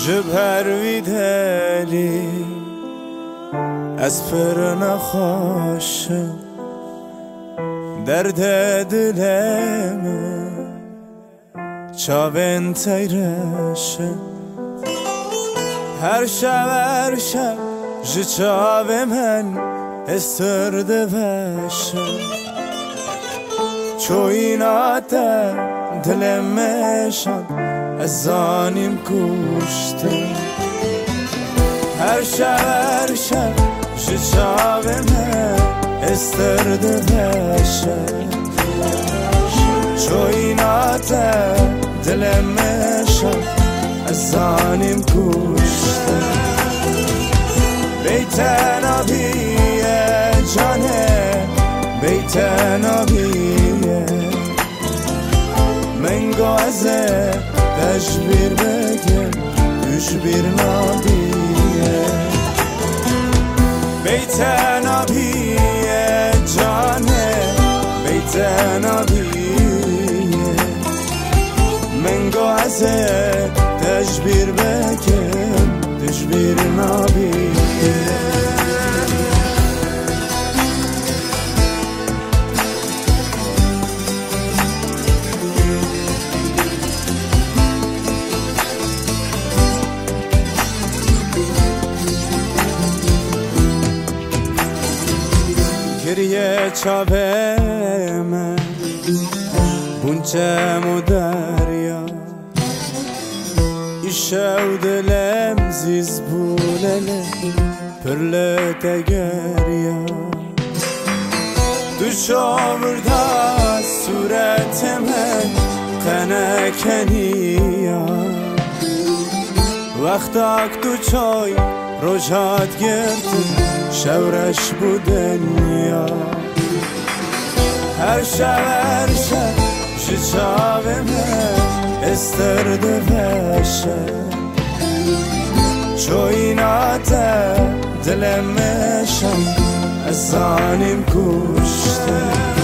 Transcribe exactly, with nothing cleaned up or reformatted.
پرویدلی از پر نخواشم درد دلمه چاوین تیرشه هر شب هر شب جه چاو من استرده بشه چوینات دلمشان از آنیم کشته هر شب هر شب جه چاو من استرده بشه چوینات دلمشان از آنیم کشته بیت نبیه جانه بیت نبیه من گازه تشبیر بگم تشبیر نبیه بیت نبیه جانه بیت نبیه من گازه تشبیر بگم تشبیر نبیه گریه چاوه من بونچه مو دریا ایشه و دلم زیز بولله پرله تگریا دو چاورده صورت من تنکنیا وقتاک دو چای روشات گردم شورش بودنیا هر شب هر شب جه چاو من استرده بشه چوینات دلمشان از آنیم کشته